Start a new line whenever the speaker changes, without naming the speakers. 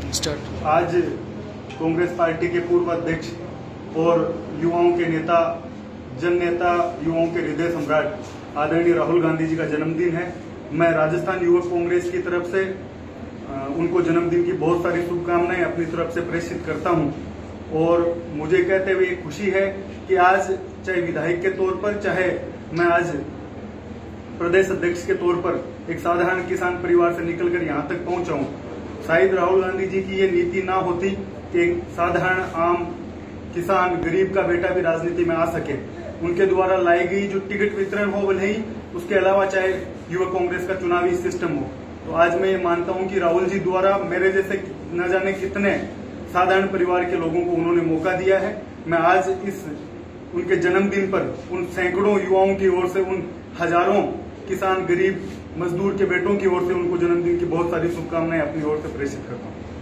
Start.
आज Congress party के पूर्व अध्यक्ष और युवाओं के नेता, जन नेता, युवाओं के हृदय सम्राट आदरणीय राहुल गांधी जी का जन्मदिन है। मैं राजस्थान युवक कांग्रेस की तरफ से उनको जन्मदिन की बहुत सारी शुभकामनाएं अपनी तरफ से प्रेषित करता हूं और मुझे कहते हुए खुशी है कि आज चाहे विधायक के तौर पर, चाहे मैं आज प्रदेश अध्यक्ष के तौर पर एक साधारण किसान परिवार से निकलकर यहां तक पहुंचा हूं। शायद राहुल गांधी जी की ये नीति ना होती कि एक साधारण आम किसान, गरीब का बेटा भी राजनीति में आ सके। उनके द्वारा लाई गई जो टिकट वितरण हो भले ही, उसके अलावा चाहे युवक कांग्रेस का चुनावी सिस्टम हो, तो आज मैं ये मानता हूं कि राहुल जी द्वारा मेरे जैसे न जाने कितने साधारण परिवार के लोगों को उन्होंने मौका दिया है। मैं आज इस उनके जन्मदिन पर उन सैकड़ों युवाओं की ओर से, उन हजारों किसान, गरीब, मजदूर के बेटों की ओर से उनको जन्मदिन की बहुत सारी शुभकामनाएं अपनी ओर से प्रेषित करता हूं।